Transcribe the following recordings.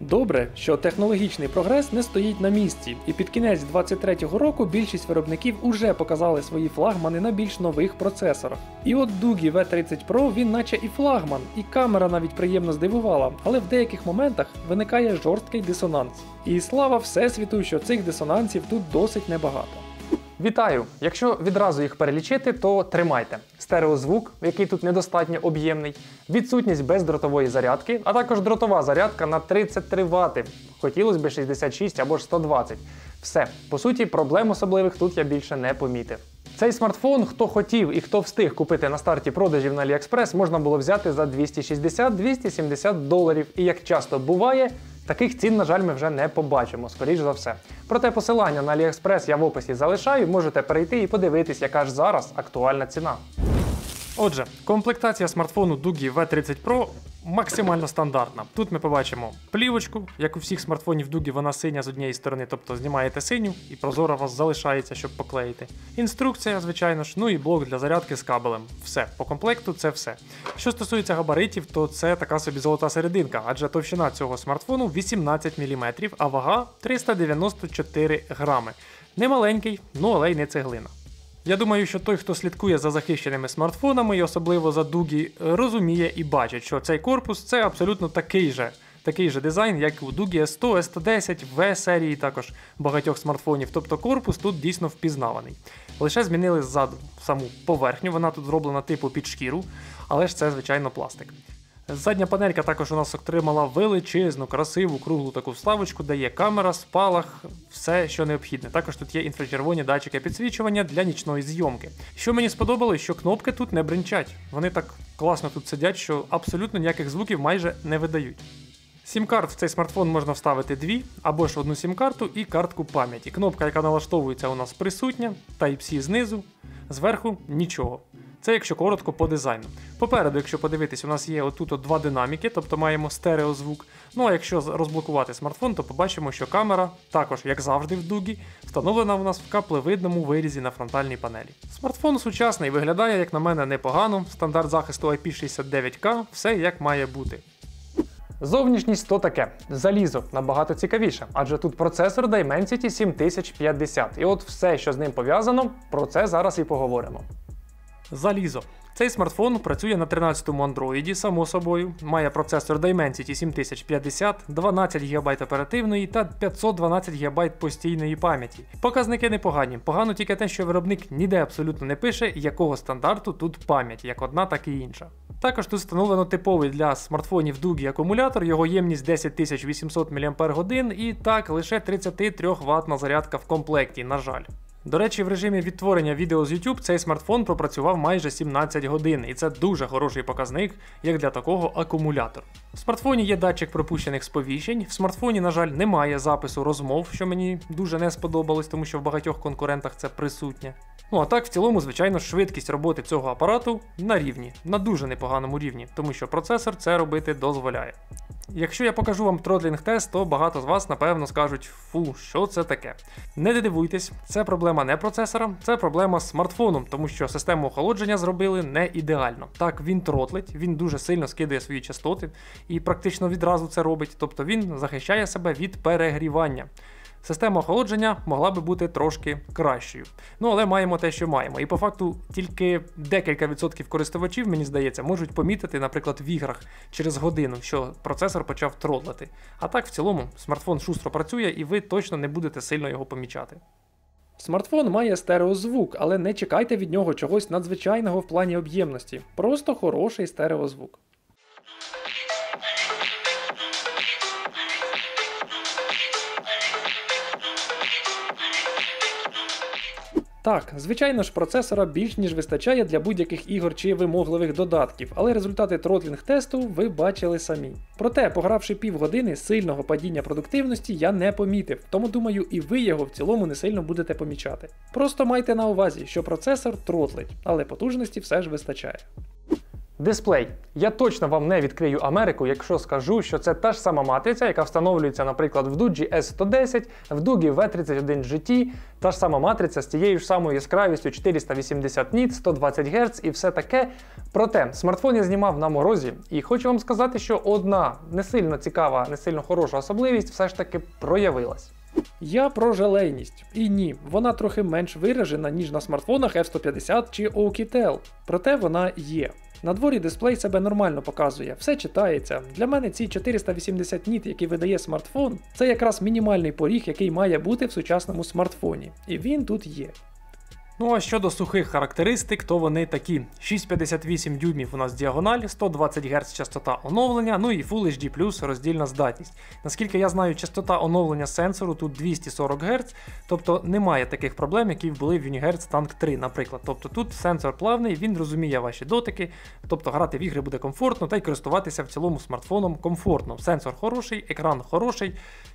Добре, що технологічний прогрес не стоїть на місці, і під кінець 2023 року більшість виробників уже показали свої флагмани на більш нових процесорах. І от Doogee V30 Pro він наче і флагман, і камера навіть приємно здивувала, але в деяких моментах виникає жорсткий дисонанс. І слава всесвіту, що цих дисонансів тут досить небагато. Вітаю! Якщо відразу їх перелічити, то тримайте. Стереозвук, який тут недостатньо об'ємний, відсутність бездротової зарядки, а також дротова зарядка на 33 Вт. Хотілося б 66 або ж 120. Все. По суті, проблем особливих тут я більше не помітив. Цей смартфон, хто хотів і хто встиг купити на старті продажів на AliExpress, можна було взяти за $260-270. І як часто буває, таких цін, на жаль, ми вже не побачимо, скоріш за все. Проте посилання на AliExpress я в описі залишаю, можете перейти і подивитись, яка ж зараз актуальна ціна. Отже, комплектація смартфону Doogee V30 Pro максимально стандартна. Тут ми побачимо плівочку, як у всіх смартфонів Doogee, вона синя з однієї сторони, тобто знімаєте синю і прозора у вас залишається, щоб поклеїти. Інструкція, звичайно ж, ну і блок для зарядки з кабелем. Все, по комплекту це все. Що стосується габаритів, то це така собі золота серединка, адже товщина цього смартфону 18 мм, а вага 394 грами. Не маленький, ну але й не цеглина. Я думаю, що той, хто слідкує за захищеними смартфонами і особливо за Doogee, розуміє і бачить, що цей корпус це абсолютно такий же дизайн, як у Doogee S100, S110, V серії також багатьох смартфонів, тобто корпус тут дійсно впізнаваний. Лише змінили ззаду саму поверхню, вона тут зроблена типу під шкіру, але ж це звичайно пластик. Задня панелька також у нас отримала величезну, красиву, круглу таку вставочку, де є камера, спалах, все, що необхідне. Також тут є інфрачервоні датчики підсвічування для нічної зйомки. Що мені сподобалось, що кнопки тут не бринчать. Вони так класно тут сидять, що абсолютно ніяких звуків майже не видають. Сім-карт в цей смартфон можна вставити дві, або ж одну сім-карту і картку пам'яті. Кнопка, яка налаштовується, у нас присутня, Type-C знизу, зверху нічого. Це якщо коротко по дизайну. Попереду, якщо подивитись, у нас є отут два динаміки, тобто маємо стереозвук. Ну а якщо розблокувати смартфон, то побачимо, що камера, також як завжди в Doogee, встановлена у нас в каплевидному вирізі на фронтальній панелі. Смартфон сучасний, виглядає, як на мене, непогано, стандарт захисту IP69K, все як має бути. Зовнішність то таке. Залізо набагато цікавіше, адже тут процесор Dimensity 7050. І от все, що з ним пов'язано, про це зараз і поговоримо. Залізо. Цей смартфон працює на 13-му Android, само собою, має процесор Dimensity 7050, 12 ГБ оперативної та 512 ГБ постійної пам'яті. Показники непогані, погано тільки те, що виробник ніде абсолютно не пише, якого стандарту тут пам'ять, як одна, так і інша. Також тут встановлено типовий для смартфонів Doogee акумулятор, його ємність 10800 мАч і так, лише 33 ватна зарядка в комплекті, на жаль. До речі, в режимі відтворення відео з YouTube цей смартфон пропрацював майже 17 годин, і це дуже хороший показник, як для такого акумулятора. В смартфоні є датчик пропущених сповіщень, в смартфоні, на жаль, немає запису розмов, що мені дуже не сподобалось, тому що в багатьох конкурентах це присутнє. Ну а так, в цілому, звичайно, швидкість роботи цього апарату на рівні, на дуже непоганому рівні, тому що процесор це робити дозволяє. Якщо я покажу вам тротлінг-тест, то багато з вас, напевно, скажуть: фу, що це таке? Не дивуйтесь, це проблема не процесора, це проблема з смартфоном, тому що систему охолодження зробили не ідеально. Так, він тротлить, він дуже сильно скидає свої частоти і практично відразу це робить, тобто він захищає себе від перегрівання. Система охолодження могла би бути трошки кращою. Ну, але маємо те, що маємо. І по факту тільки декілька відсотків користувачів, мені здається, можуть помітити, наприклад, в іграх через годину, що процесор почав тротлити. А так, в цілому, смартфон шустро працює і ви точно не будете сильно його помічати. Смартфон має стереозвук, але не чекайте від нього чогось надзвичайного в плані об'ємності. Просто хороший стереозвук. Так, звичайно ж, процесора більш ніж вистачає для будь-яких ігор чи вимогливих додатків, але результати тротлінг-тесту ви бачили самі. Проте, погравши півгодини, сильного падіння продуктивності я не помітив, тому думаю, і ви його в цілому не сильно будете помічати. Просто майте на увазі, що процесор тротлить, але потужності все ж вистачає. Дисплей. Я точно вам не відкрию Америку, якщо скажу, що це та ж сама матриця, яка встановлюється, наприклад, в Doogee S110, в Doogee V31 GT, та ж сама матриця з тією ж самою яскравістю 480 ніт, 120 Гц і все таке. Проте, смартфон я знімав на морозі, і хочу вам сказати, що одна не сильно цікава, не сильно хороша особливість все ж таки проявилась. Я про желейність. І ні, вона трохи менш виражена, ніж на смартфонах F150 чи Oukitel. Проте вона є. На дворі дисплей себе нормально показує, все читається. Для мене ці 480 ніт, які видає смартфон, це якраз мінімальний поріг, який має бути в сучасному смартфоні. І він тут є. Ну а щодо сухих характеристик, то вони такі: 6,58 дюймів у нас діагональ, 120 Гц частота оновлення, ну і Full HD+, роздільна здатність. Наскільки я знаю, частота оновлення сенсору тут 240 Гц, тобто немає таких проблем, які були в Unihertz Tank 3, наприклад. Тобто тут сенсор плавний, він розуміє ваші дотики, тобто грати в ігри буде комфортно та й користуватися в цілому смартфоном комфортно. Сенсор хороший, екран хороший,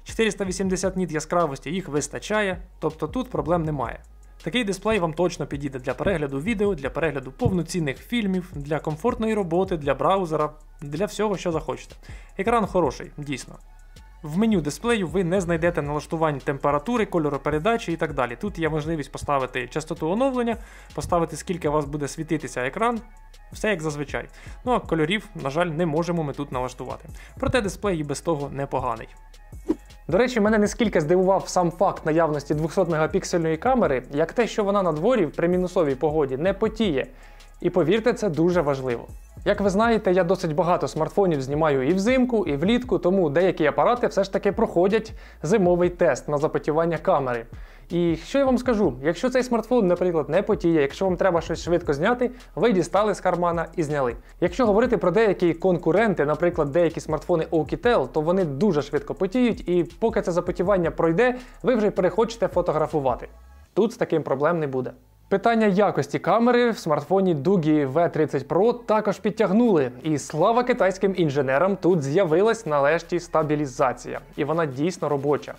480 ніт яскравості їх вистачає, тобто тут проблем немає. Такий дисплей вам точно підійде для перегляду відео, для перегляду повноцінних фільмів, для комфортної роботи, для браузера, для всього, що захочете. Екран хороший, дійсно. В меню дисплею ви не знайдете налаштувань температури, кольоропередачі і так далі. Тут є можливість поставити частоту оновлення, поставити скільки у вас буде світитися екран, все як зазвичай. Ну а кольорів, на жаль, не можемо ми тут налаштувати. Проте дисплей і без того непоганий. До речі, мене не скільки здивував сам факт наявності 200-мегапіксельної камери, як те, що вона на дворі при мінусовій погоді не потіє. І повірте, це дуже важливо. Як ви знаєте, я досить багато смартфонів знімаю і взимку, і влітку, тому деякі апарати все ж таки проходять зимовий тест на запотівання камери. І що я вам скажу, якщо цей смартфон, наприклад, не потіє, якщо вам треба щось швидко зняти, ви дістали з кармана і зняли. Якщо говорити про деякі конкуренти, наприклад, деякі смартфони Oukitel, то вони дуже швидко потіють, і поки це запотівання пройде, ви вже перехочете фотографувати. Тут з таким проблем не буде. Питання якості камери в смартфоні Doogee V30 Pro також підтягнули, і слава китайським інженерам, тут з'явилась нарешті стабілізація, і вона дійсно робоча.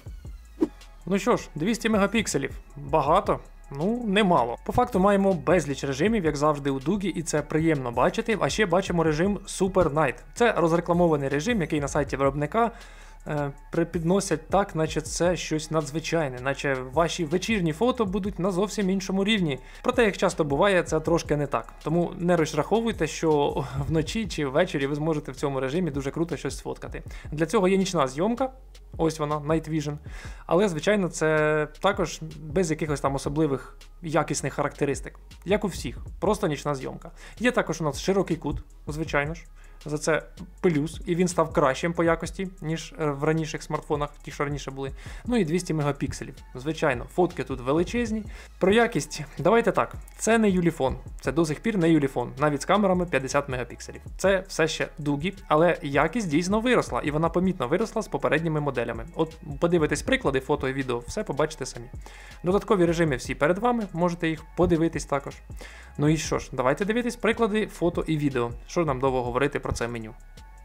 Ну що ж, 200 мегапікселів. Багато? Ну, немало. По факту маємо безліч режимів, як завжди у Doogee, і це приємно бачити. А ще бачимо режим Super Night. Це розрекламований режим, який на сайті виробника припідносять так, наче це щось надзвичайне, наче ваші вечірні фото будуть на зовсім іншому рівні. Проте, як часто буває, це трошки не так. Тому не розраховуйте, що вночі чи ввечері ви зможете в цьому режимі дуже круто щось сфоткати. Для цього є нічна зйомка, ось вона, Night Vision. Але, звичайно, це також без якихось там особливих якісних характеристик. Як у всіх, просто нічна зйомка. Є також у нас широкий кут, звичайно ж. За це плюс, і він став кращим по якості, ніж в раніших смартфонах, ті, що раніше були. Ну і 200 мегапікселів. Звичайно, фотки тут величезні. Про якість, давайте так, це не Ulefone, це до сих пір не Ulefone, навіть з камерами 50 мегапікселів. Це все ще Doogee, але якість дійсно виросла, і вона помітно виросла з попередніми моделями. От подивитесь приклади, фото і відео, все побачите самі. Додаткові режими всі перед вами, можете їх подивитись також. Ну і що ж, давайте дивитись приклади фото і відео. Що нам довго говорити про це меню.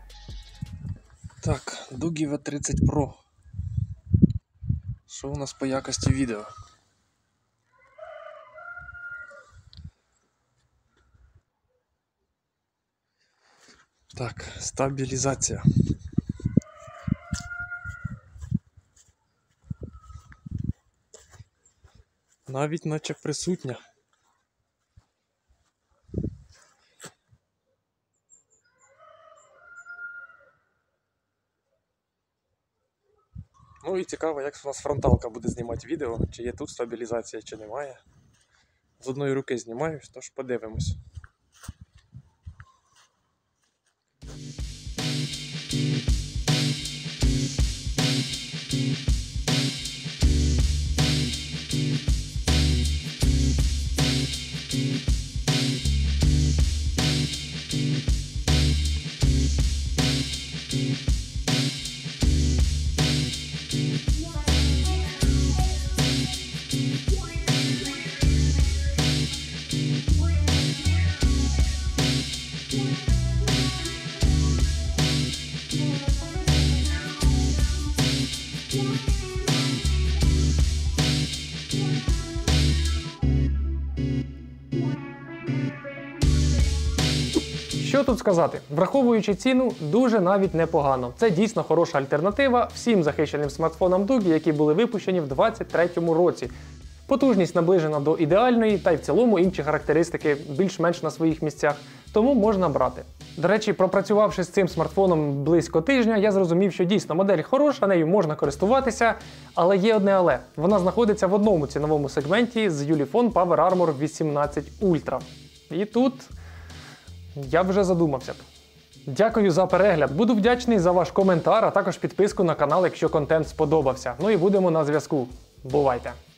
Так, Doogee V30 Pro. Що у нас по якості відео? Так, стабілізація. Навіть наче присутня. Ну і цікаво, як у нас фронталка буде знімати відео, чи є тут стабілізація, чи немає. З одної руки знімаю, тож подивимось. Що тут сказати? Враховуючи ціну, дуже навіть непогано. Це дійсно хороша альтернатива всім захищеним смартфонам Doogee, які були випущені в 2023 році. Потужність наближена до ідеальної, та й в цілому інші характеристики більш-менш на своїх місцях, тому можна брати. До речі, пропрацювавши з цим смартфоном близько тижня, я зрозумів, що дійсно модель хороша, нею можна користуватися, але є одне але. Вона знаходиться в одному ціновому сегменті з Ulefone PowerArmor 18 Ultra. І тут я б вже задумався б. Дякую за перегляд, буду вдячний за ваш коментар, а також підписку на канал, якщо контент сподобався. Ну і будемо на зв'язку. Бувайте!